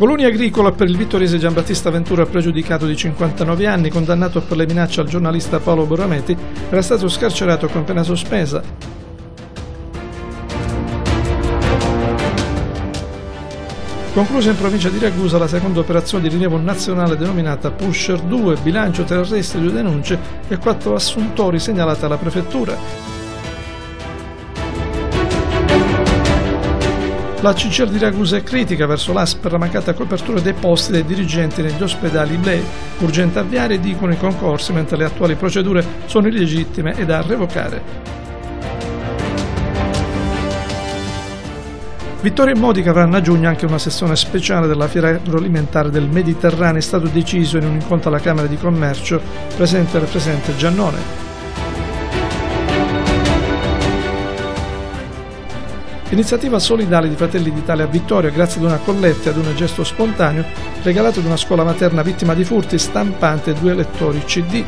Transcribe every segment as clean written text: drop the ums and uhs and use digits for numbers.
Colonia agricola per il vittoriese Giambattista Ventura, pregiudicato di 59 anni, condannato per le minacce al giornalista Paolo Borrometi, era stato scarcerato con pena sospesa. Conclusa in provincia di Ragusa la seconda operazione di rilievo nazionale denominata Pusher 2, bilancio 3 arresti, 2 denunce e 4 assuntori segnalati alla prefettura. La CGIL di Ragusa è critica verso l'ASP per la mancata copertura dei posti dei dirigenti negli ospedali LEI. Urgente avviare, dicono i concorsi, mentre le attuali procedure sono illegittime e da revocare. Vittorio e Modica avranno a giugno anche una sessione speciale della Fiera Agroalimentare del Mediterraneo. È stato deciso in un incontro alla Camera di Commercio, presente il presidente Giannone. Iniziativa solidale di Fratelli d'Italia a Vittoria, grazie ad una colletta e ad un gesto spontaneo regalato ad una scuola materna vittima di furti, stampante e 2 lettori CD.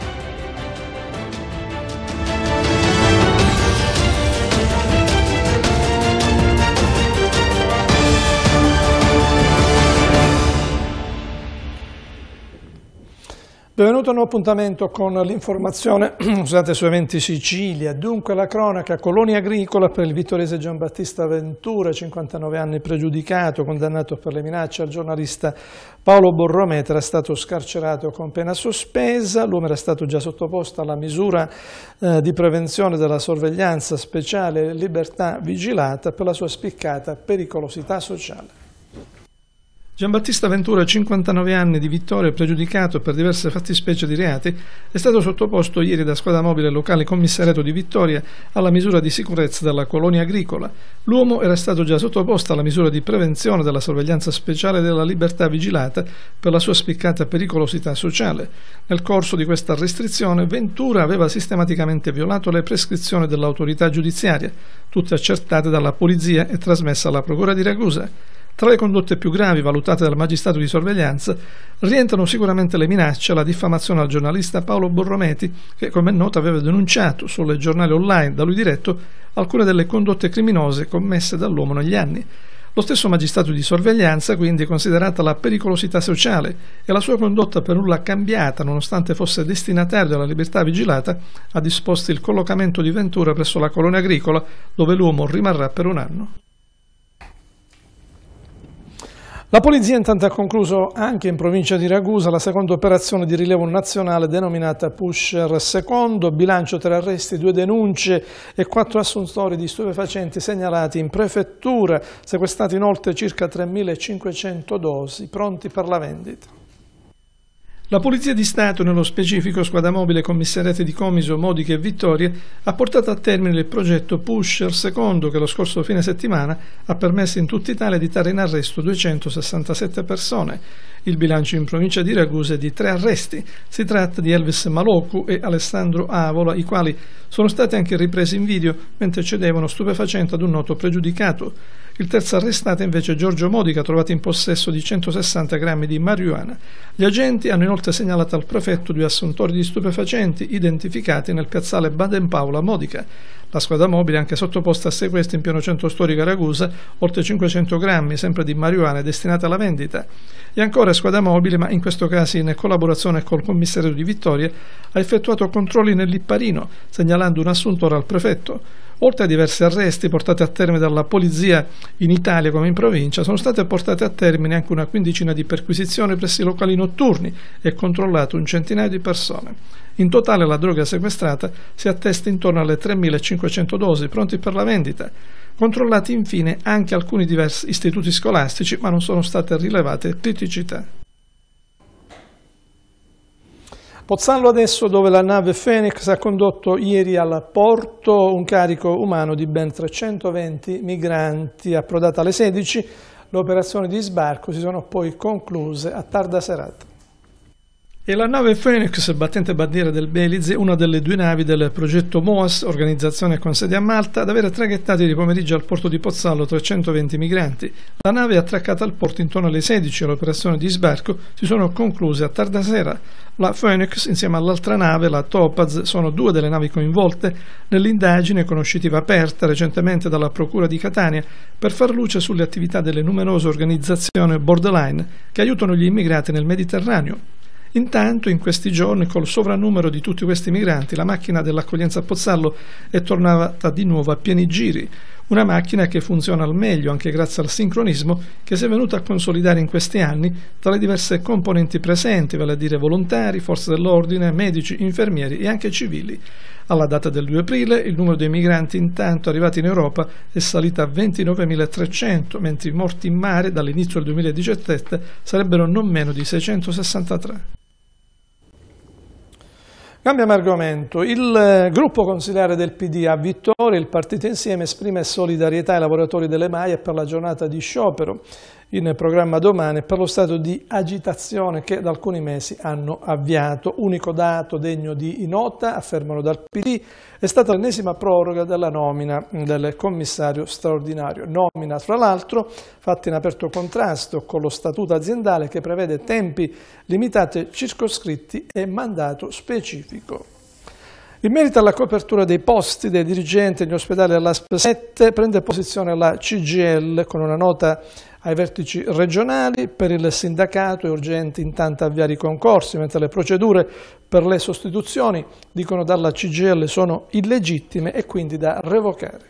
Benvenuto a un nuovo appuntamento con l'informazione sui eventi Sicilia. Dunque la cronaca: Colonia agricola per il vittoriese Giambattista Ventura, 59 anni, pregiudicato, condannato per le minacce al giornalista Paolo Borrometi, era stato scarcerato con pena sospesa. L'uomo era stato già sottoposto alla misura di prevenzione della sorveglianza speciale libertà vigilata per la sua spiccata pericolosità sociale. Giambattista Ventura, 59 anni, di Vittoria, pregiudicato per diverse fattispecie di reati, è stato sottoposto ieri da squadra mobile locale commissariato di Vittoria alla misura di sicurezza della colonia agricola. L'uomo era stato già sottoposto alla misura di prevenzione della sorveglianza speciale della libertà vigilata per la sua spiccata pericolosità sociale. Nel corso di questa restrizione Ventura aveva sistematicamente violato le prescrizioni dell'autorità giudiziaria, tutte accertate dalla polizia e trasmesse alla procura di Ragusa. Tra le condotte più gravi valutate dal magistrato di sorveglianza rientrano sicuramente le minacce alla diffamazione al giornalista Paolo Borrometi, che, come è noto, aveva denunciato sul giornale online da lui diretto alcune delle condotte criminose commesse dall'uomo negli anni. Lo stesso magistrato di sorveglianza, quindi, considerata la pericolosità sociale e la sua condotta per nulla cambiata nonostante fosse destinatario della libertà vigilata, ha disposto il collocamento di Ventura presso la colonia agricola, dove l'uomo rimarrà per un anno. La polizia intanto ha concluso anche in provincia di Ragusa la seconda operazione di rilievo nazionale denominata Pusher secondo, bilancio 3 arresti, 2 denunce e 4 assuntori di stupefacenti segnalati in prefettura, sequestrati inoltre circa 3.500 dosi pronti per la vendita. La Polizia di Stato, nello specifico squadra mobile commissariati di Comiso, Modica e Vittoria, ha portato a termine il progetto Pusher secondo, che lo scorso fine settimana ha permesso in tutta Italia di trarre in arresto 267 persone. Il bilancio in provincia di Ragusa è di 3 arresti. Si tratta di Elvis Maloku e Alessandro Avola, i quali sono stati anche ripresi in video mentre cedevano stupefacenti ad un noto pregiudicato. Il terzo arrestato è invece Giorgio Modica, trovato in possesso di 160 grammi di marijuana. Gli agenti hanno inoltre segnalato al prefetto 2 assuntori di stupefacenti identificati nel piazzale Baden Paula Modica. La squadra mobile è anche sottoposta a sequestro in pieno centro storico a Ragusa, oltre 500 grammi sempre di marijuana destinata alla vendita. E ancora squadra mobile, ma in questo caso in collaborazione col commissario di Vittoria, ha effettuato controlli nel Lipparino, segnalando un assuntore al prefetto. Oltre a diversi arresti portati a termine dalla polizia in Italia come in provincia, sono state portate a termine anche una quindicina di perquisizioni presso i locali notturni e controllato un centinaio di persone. In totale la droga sequestrata si attesta intorno alle 3.500 dosi pronti per la vendita. Controllati infine anche alcuni diversi istituti scolastici, ma non sono state rilevate criticità. Pozzallo adesso, dove la nave Phoenix ha condotto ieri al porto un carico umano di ben 320 migranti. Approdata alle 16, le operazioni di sbarco si sono poi concluse a tarda serata. E la nave Phoenix, battente bandiera del Belize, una delle due navi del progetto MOAS, organizzazione con sede a Malta, ad avere traghettato ieri pomeriggio al porto di Pozzallo 320 migranti. La nave è attraccata al porto intorno alle 16 e le operazioni di sbarco si sono concluse a tarda sera. La Phoenix, insieme all'altra nave, la Topaz, sono due delle navi coinvolte nell'indagine conoscitiva aperta recentemente dalla Procura di Catania per far luce sulle attività delle numerose organizzazioni borderline che aiutano gli immigrati nel Mediterraneo. Intanto, in questi giorni, col sovrannumero di tutti questi migranti, la macchina dell'accoglienza a Pozzallo è tornata di nuovo a pieni giri. Una macchina che funziona al meglio anche grazie al sincronismo che si è venuto a consolidare in questi anni tra le diverse componenti presenti, vale a dire volontari, forze dell'ordine, medici, infermieri e anche civili. Alla data del 2 aprile il numero dei migranti intanto arrivati in Europa è salito a 29.300, mentre i morti in mare dall'inizio del 2017 sarebbero non meno di 663. Cambiamo argomento. Il gruppo consiliare del PD a Vittoria, il Partito Insieme, esprime solidarietà ai lavoratori delle Maie per la giornata di sciopero in programma domani per lo stato di agitazione che da alcuni mesi hanno avviato. Unico dato degno di nota, affermano dal PD, è stata l'ennesima proroga della nomina del commissario straordinario. Nomina, fra l'altro, fatta in aperto contrasto con lo statuto aziendale che prevede tempi limitati circoscritti e mandato specifico. In merito alla copertura dei posti dei dirigenti negli ospedali dell'ASP 7 prende posizione la CGIL con una nota ai vertici regionali. Per il sindacato è urgente intanto avviare i concorsi, mentre le procedure per le sostituzioni, dicono dalla CGIL, sono illegittime e quindi da revocare.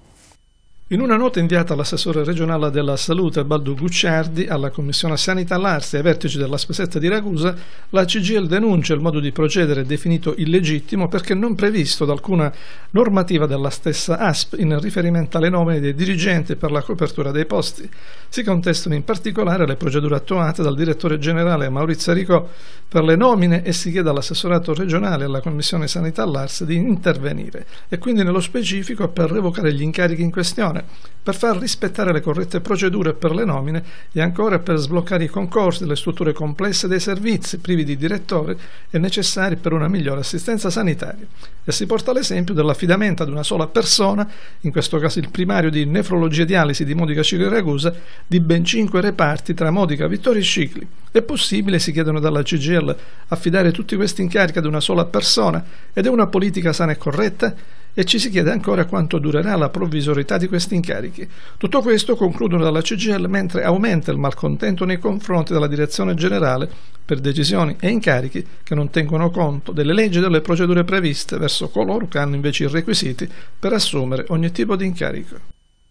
In una nota inviata all'assessore regionale della salute Baldo Gucciardi, alla Commissione Sanità Lars e ai vertici dell'ASP7 di Ragusa, la CGIL denuncia il modo di procedere definito illegittimo perché non previsto da alcuna normativa della stessa ASP in riferimento alle nomine dei dirigenti per la copertura dei posti. Si contestano in particolare le procedure attuate dal direttore generale Maurizio Ricò per le nomine e si chiede all'assessorato regionale e alla Commissione Sanità Lars di intervenire e quindi nello specifico per revocare gli incarichi in questione, per far rispettare le corrette procedure per le nomine e ancora per sbloccare i concorsi delle strutture complesse dei servizi privi di direttore e necessari per una migliore assistenza sanitaria. E si porta l'esempio dell'affidamento ad una sola persona, in questo caso il primario di nefrologia e dialisi di Modica Scicli Ragusa, di ben 5 reparti tra Modica, Vittoria e Scicli. È possibile, si chiedono dalla CGIL, affidare tutti questi incarichi ad una sola persona ed è una politica sana e corretta? E ci si chiede ancora quanto durerà la provvisorietà di questi incarichi. Tutto questo, concludono dalla CGIL, mentre aumenta il malcontento nei confronti della direzione generale per decisioni e incarichi che non tengono conto delle leggi e delle procedure previste verso coloro che hanno invece i requisiti per assumere ogni tipo di incarico.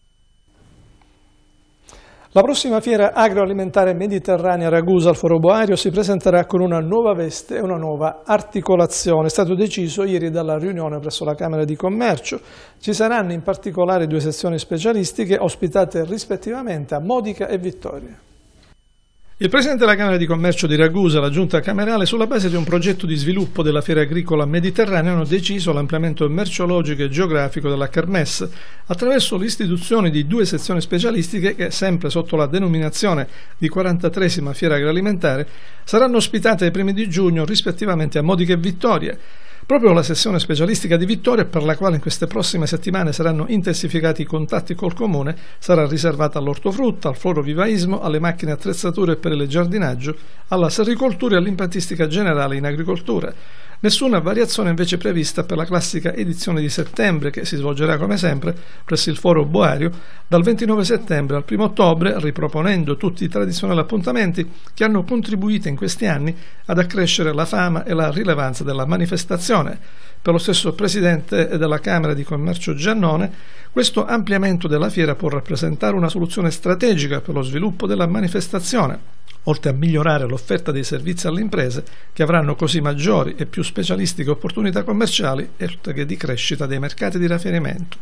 La prossima fiera agroalimentare mediterranea Ragusa al Foro Boario si presenterà con una nuova veste e una nuova articolazione. È stato deciso ieri dalla riunione presso la Camera di Commercio. Ci saranno in particolare 2 sezioni specialistiche ospitate rispettivamente a Modica e Vittoria. Il Presidente della Camera di Commercio di Ragusa e la Giunta Camerale, sulla base di un progetto di sviluppo della fiera agricola mediterranea, hanno deciso l'ampliamento merceologico e geografico della Kermesse attraverso l'istituzione di 2 sezioni specialistiche che, sempre sotto la denominazione di 43esima fiera agroalimentare, saranno ospitate ai primi di giugno rispettivamente a Modica e Vittoria. Proprio la sezione specialistica di Vittoria, per la quale in queste prossime settimane saranno intensificati i contatti col Comune, sarà riservata all'ortofrutta, al florovivaismo, alle macchine attrezzature per il giardinaggio, alla sericoltura e all'impiantistica generale in agricoltura. Nessuna variazione invece prevista per la classica edizione di settembre che si svolgerà come sempre presso il Foro Boario dal 29 settembre al 1 ottobre, riproponendo tutti i tradizionali appuntamenti che hanno contribuito in questi anni ad accrescere la fama e la rilevanza della manifestazione. Per lo stesso Presidente della Camera di Commercio Giannone, questo ampliamento della fiera può rappresentare una soluzione strategica per lo sviluppo della manifestazione, oltre a migliorare l'offerta dei servizi alle imprese che avranno così maggiori e più specialistiche opportunità commerciali e oltre che di crescita dei mercati di riferimento.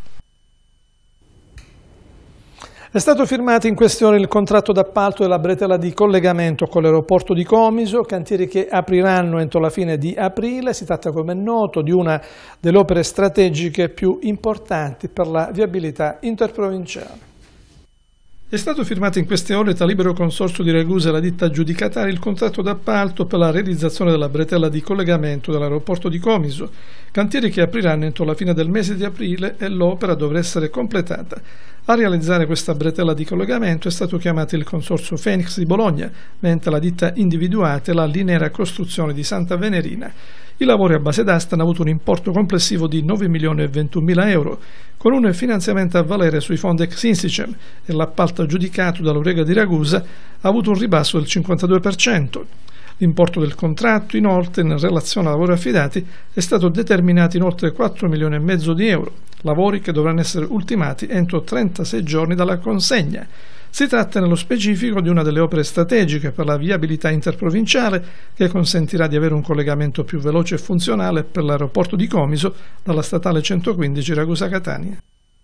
È stato firmato in questione il contratto d'appalto della bretella di collegamento con l'aeroporto di Comiso, cantieri che apriranno entro la fine di aprile. Si tratta, come è noto, di una delle opere strategiche più importanti per la viabilità interprovinciale. È stato firmato in queste ore tra Libero Consorzio di Ragusa e la ditta aggiudicataria il contratto d'appalto per la realizzazione della bretella di collegamento dell'aeroporto di Comiso, cantieri che apriranno entro la fine del mese di aprile e l'opera dovrà essere completata. A realizzare questa bretella di collegamento è stato chiamato il Consorzio Phoenix di Bologna, mentre la ditta individuata è la Linera Costruzione di Santa Venerina. I lavori a base d'asta hanno avuto un importo complessivo di 9.021.000 euro, con un finanziamento a valere sui fondi ex Insicem, e l'appalto aggiudicato dall'Aurega di Ragusa ha avuto un ribasso del 52%. L'importo del contratto, inoltre, in relazione ai lavori affidati, è stato determinato in oltre 4,5 milioni di euro, lavori che dovranno essere ultimati entro 36 giorni dalla consegna. Si tratta nello specifico di una delle opere strategiche per la viabilità interprovinciale che consentirà di avere un collegamento più veloce e funzionale per l'aeroporto di Comiso dalla statale 115 Ragusa-Catania.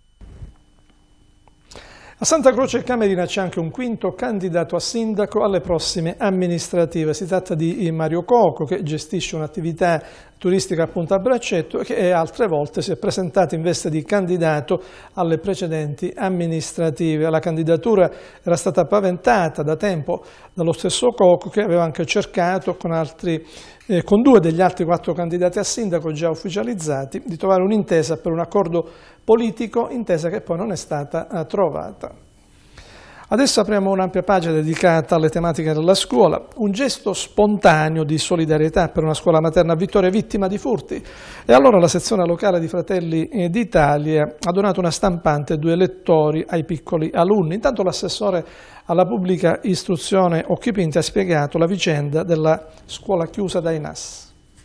A Santa Croce Camerina c'è anche un quinto candidato a sindaco alle prossime amministrative. Si tratta di Mario Coco, che gestisce un'attività turistica appunto a Braccetto e che altre volte si è presentato in veste di candidato alle precedenti amministrative. La candidatura era stata paventata da tempo dallo stesso Coco, che aveva anche cercato con 2 degli altri 4 candidati a sindaco già ufficializzati di trovare un'intesa per un accordo politico, intesa che poi non è stata trovata. Adesso apriamo un'ampia pagina dedicata alle tematiche della scuola, un gesto spontaneo di solidarietà per una scuola materna a Vittoria vittima di furti. E allora la sezione locale di Fratelli d'Italia ha donato una stampante e 2 lettori ai piccoli alunni. Intanto l'assessore alla pubblica istruzione Occhipinti ha spiegato la vicenda della scuola chiusa dai NAS.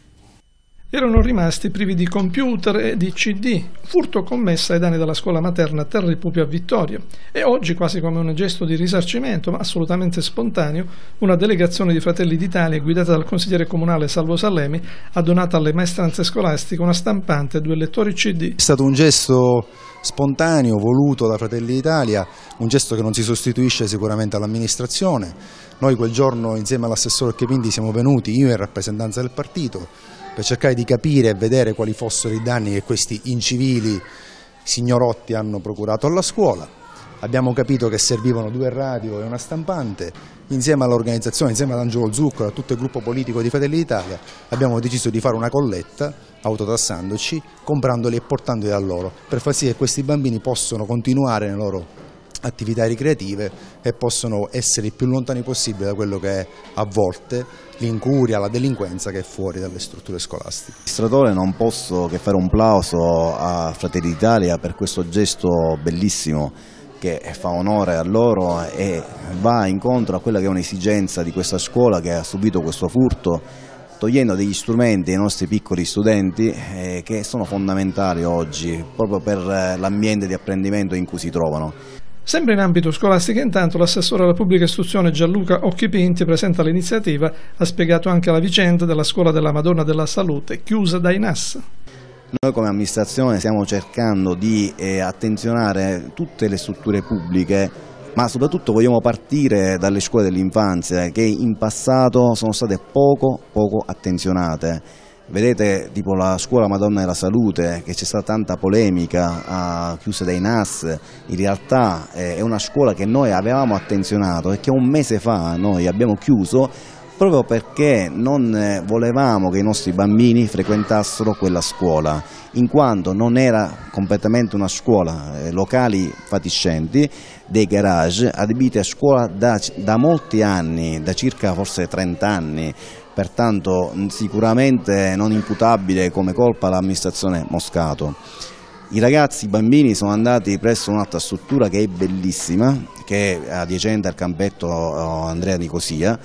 Erano rimasti privi di computer e di CD, furto commesso ai danni della scuola materna Terri Pupi a Vittoria. E oggi, quasi come un gesto di risarcimento, ma assolutamente spontaneo, una delegazione di Fratelli d'Italia, guidata dal consigliere comunale Salvo Sallemi, ha donato alle maestranze scolastiche una stampante e 2 lettori CD. È stato un gesto spontaneo, voluto da Fratelli d'Italia, un gesto che non si sostituisce sicuramente all'amministrazione. Noi quel giorno, insieme all'assessore Occhipinti, siamo venuti, io in rappresentanza del partito, per cercare di capire e vedere quali fossero i danni che questi incivili signorotti hanno procurato alla scuola. Abbiamo capito che servivano 2 radio e una stampante. Insieme all'organizzazione, insieme ad Angelo Zuccaro, a tutto il gruppo politico di Fratelli d'Italia, abbiamo deciso di fare una colletta, autotassandoci, comprandoli e portandoli a loro, per far sì che questi bambini possano continuare le loro attività ricreative e possono essere il più lontani possibile da quello che è a volte l'incuria, la delinquenza che è fuori dalle strutture scolastiche. Amministratore, non posso che fare un plauso a Fratelli d'Italia per questo gesto bellissimo che fa onore a loro e va incontro a quella che è un'esigenza di questa scuola che ha subito questo furto, togliendo degli strumenti ai nostri piccoli studenti che sono fondamentali oggi proprio per l'ambiente di apprendimento in cui si trovano. Sempre in ambito scolastico, intanto, l'assessore alla pubblica istruzione Gianluca Occhipinti, presente all'iniziativa, ha spiegato anche la vicenda della scuola della Madonna della Salute, chiusa dai NAS. Noi come amministrazione stiamo cercando di attenzionare tutte le strutture pubbliche, ma soprattutto vogliamo partire dalle scuole dell'infanzia che in passato sono state poco attenzionate. Vedete, tipo la scuola Madonna della Salute, che c'è stata tanta polemica, chiusa dai NAS, in realtà è una scuola che noi avevamo attenzionato e che 1 mese fa noi abbiamo chiuso proprio perché non volevamo che i nostri bambini frequentassero quella scuola, in quanto non era completamente una scuola, locali fatiscenti, dei garage adibiti a scuola da molti anni, da circa forse 30 anni, pertanto sicuramente non imputabile come colpa all'amministrazione Moscato. I ragazzi, i bambini sono andati presso un'altra struttura che è bellissima, che è adiacente al campetto Andrea Nicosia,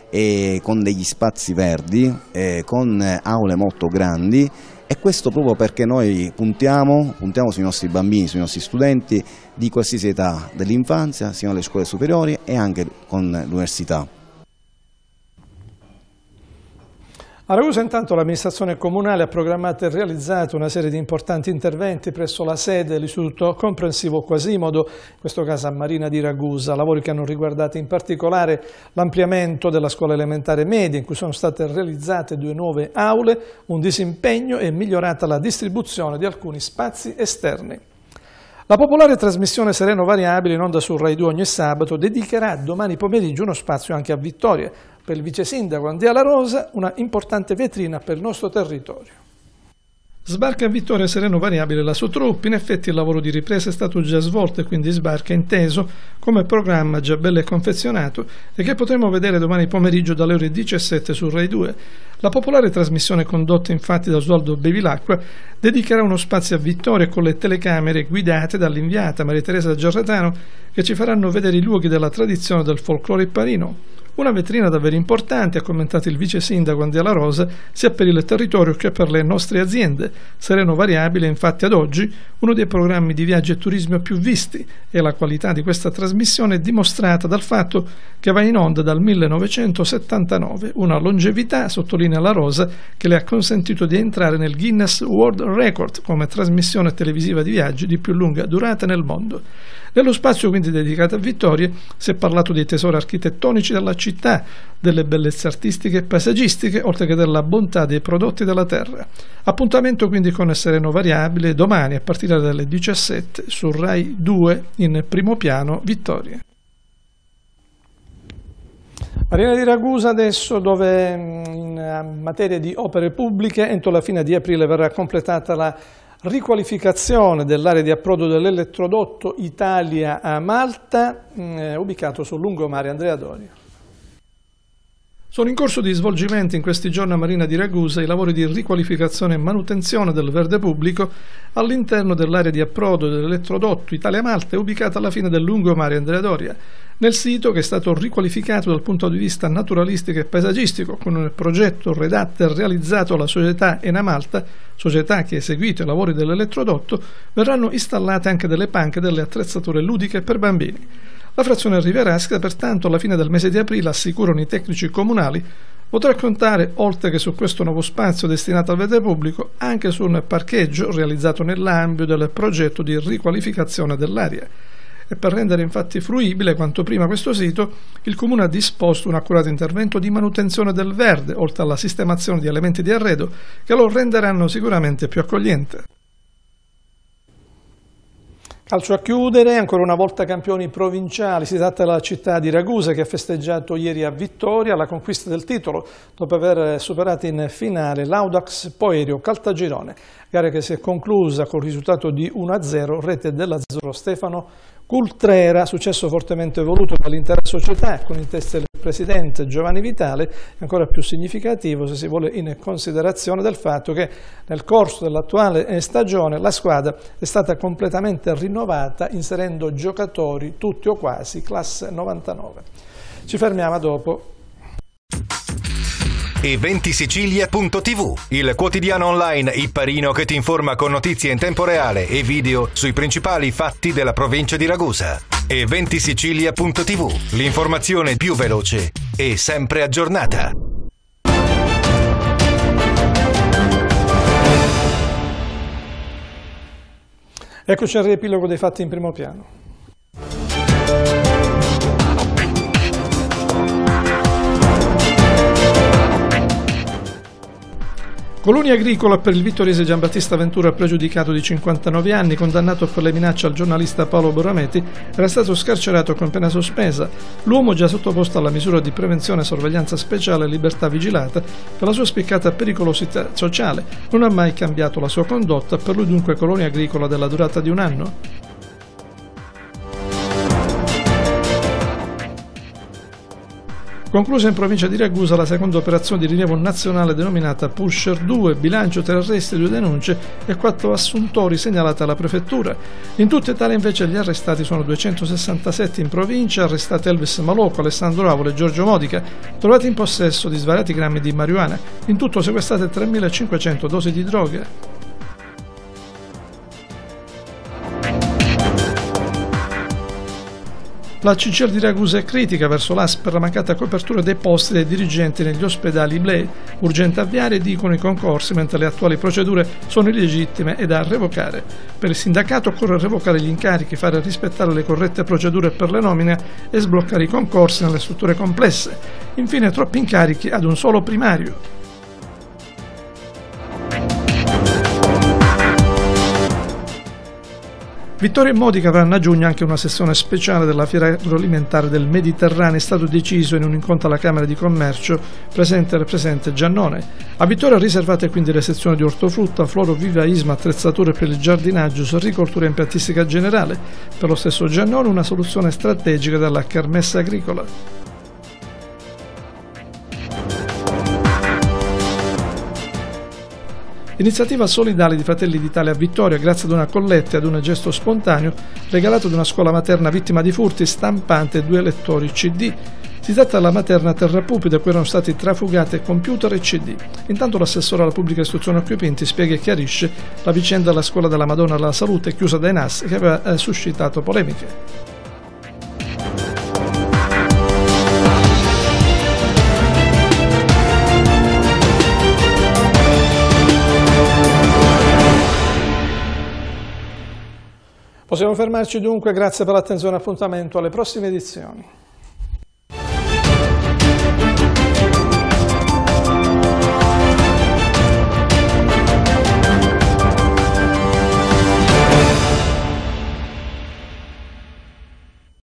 e con degli spazi verdi, con aule molto grandi, e questo proprio perché noi puntiamo sui nostri bambini, sui nostri studenti di qualsiasi età dell'infanzia, sia alle scuole superiori e anche con l'università. A Ragusa intanto l'amministrazione comunale ha programmato e realizzato una serie di importanti interventi presso la sede dell'Istituto Comprensivo Quasimodo, in questo caso a Marina di Ragusa, lavori che hanno riguardato in particolare l'ampliamento della scuola elementare media, in cui sono state realizzate 2 nuove aule, un disimpegno e migliorata la distribuzione di alcuni spazi esterni. La popolare trasmissione Sereno Variabile in onda su Rai 2 ogni sabato dedicherà domani pomeriggio uno spazio anche a Vittoria. Per il vice sindaco Andrea La Rosa, una importante vetrina per il nostro territorio. Sbarca a Vittoria Sereno Variabile la sua troupe. In effetti il lavoro di ripresa è stato già svolto e quindi sbarca inteso come programma già bello e confezionato e che potremo vedere domani pomeriggio dalle ore 17 su Rai 2. La popolare trasmissione condotta infatti da Osvaldo Bevilacqua dedicherà uno spazio a Vittoria con le telecamere guidate dall'inviata Maria Teresa Giarratano che ci faranno vedere i luoghi della tradizione del folklore ipparino. Una vetrina davvero importante, ha commentato il vice sindaco Andrea La Rosa, sia per il territorio che per le nostre aziende. Sereno Variabile, infatti, ad oggi uno dei programmi di viaggio e turismo più visti e la qualità di questa trasmissione è dimostrata dal fatto che va in onda dal 1979, una longevità, sottolinea La Rosa, che le ha consentito di entrare nel Guinness World Record come trasmissione televisiva di viaggi di più lunga durata nel mondo. Nello spazio quindi dedicato a Vittoria si è parlato dei tesori architettonici della città, delle bellezze artistiche e paesaggistiche, oltre che della bontà dei prodotti della terra. Appuntamento quindi con Sereno Variabile domani a partire dalle 17 su Rai 2 in primo piano Vittoria. Marina di Ragusa adesso, dove in materia di opere pubbliche entro la fine di aprile verrà completata la riqualificazione dell'area di approdo dell'elettrodotto Italia a Malta, ubicato sul lungomare Andrea Doria. Sono in corso di svolgimento in questi giorni a Marina di Ragusa i lavori di riqualificazione e manutenzione del verde pubblico all'interno dell'area di approdo dell'elettrodotto Italia-Malta, ubicata alla fine del lungomare Andrea Doria. Nel sito, che è stato riqualificato dal punto di vista naturalistico e paesaggistico con un progetto redatto e realizzato dalla società Enamalta, società che ha eseguito i lavori dell'elettrodotto, verranno installate anche delle panche e delle attrezzature ludiche per bambini. La frazione rivierasca, pertanto, alla fine del mese di aprile, assicurano i tecnici comunali, potrà contare, oltre che su questo nuovo spazio destinato al verde pubblico, anche su un parcheggio realizzato nell'ambito del progetto di riqualificazione dell'area. E per rendere infatti fruibile quanto prima questo sito, il Comune ha disposto un accurato intervento di manutenzione del verde, oltre alla sistemazione di elementi di arredo, che lo renderanno sicuramente più accogliente. Calcio a chiudere, ancora una volta campioni provinciali, si tratta della città di Ragusa che ha festeggiato ieri a Vittoria la conquista del titolo dopo aver superato in finale l'Audax Poerio Caltagirone, gara che si è conclusa con il risultato di 1-0, rete dell'azzurro Stefano Cultrera, successo fortemente voluto dall'intera società con in testa il presidente Giovanni Vitale, ancora più significativo se si vuole in considerazione del fatto che nel corso dell'attuale stagione la squadra è stata completamente rinnovata inserendo giocatori tutti o quasi classe 99. Ci fermiamo a dopo. eventisicilia.tv, il quotidiano online ipparino che ti informa con notizie in tempo reale e video sui principali fatti della provincia di Ragusa. eventisicilia.tv, l'informazione più veloce e sempre aggiornata. Eccoci al riepilogo dei fatti in primo piano. Colonia agricola per il vittoriese Giambattista Ventura, pregiudicato di 59 anni, condannato per le minacce al giornalista Paolo Borameti, era stato scarcerato con pena sospesa. L'uomo, già sottoposto alla misura di prevenzione e sorveglianza speciale e libertà vigilata per la sua spiccata pericolosità sociale, non ha mai cambiato la sua condotta, per lui dunque colonia agricola della durata di 1 anno. Conclusa in provincia di Ragusa la seconda operazione di rilievo nazionale denominata Pusher 2, bilancio 3 arresti, 2 denunce e 4 assuntori segnalati alla prefettura. In tutta Italia invece gli arrestati sono 267 in provincia, arrestati Elvis Malocco, Alessandro Avolo e Giorgio Modica, trovati in possesso di svariati grammi di marijuana, in tutto sequestrate 3.500 dosi di droga. La CGIL di Ragusa è critica verso l'ASP per la mancata copertura dei posti dei dirigenti negli ospedali Iblei. Urgente avviare, dicono i concorsi, mentre le attuali procedure sono illegittime e da revocare. Per il sindacato occorre revocare gli incarichi, fare rispettare le corrette procedure per le nomine e sbloccare i concorsi nelle strutture complesse. Infine, troppi incarichi ad un solo primario. Vittorio e Modica avranno a giugno anche una sessione speciale della Fiera Agroalimentare del Mediterraneo, è stato deciso in un incontro alla Camera di Commercio, presente il presidente Giannone. A Vittorio riservate quindi le sezioni di ortofrutta, florovivaismo, attrezzature per il giardinaggio, sorricoltura e impiantistica generale. Per lo stesso Giannone una soluzione strategica della kermesse agricola. Iniziativa solidale di Fratelli d'Italia a Vittoria, grazie ad una colletta e ad un gesto spontaneo regalato ad una scuola materna vittima di furti, stampante e 2 lettori CD. Si tratta della materna Terrapupi, da cui erano stati trafugate computer e CD. Intanto l'assessore alla pubblica istruzione Acquia Pinti spiega e chiarisce la vicenda della scuola della Madonna della Salute chiusa dai NAS che aveva suscitato polemiche. Possiamo fermarci dunque, grazie per l'attenzione e appuntamento alle prossime edizioni.